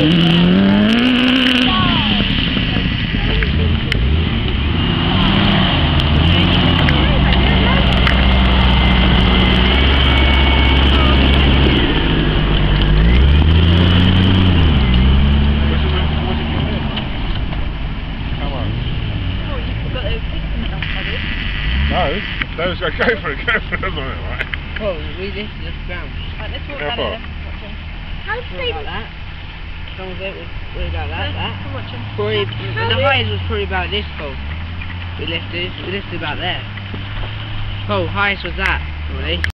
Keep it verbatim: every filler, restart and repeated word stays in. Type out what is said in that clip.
No, those go, go for it, go for it, doesn't it, right? Oh, we lifted the ground. Right, let's walk How down far? here then. Watch him. How Probably steep? about that. Some of it was probably about that, Yeah, that. I'm watching. Probably, How the deep? highest was probably about this pole. We lifted, we lifted about there. Oh, highest was that, probably.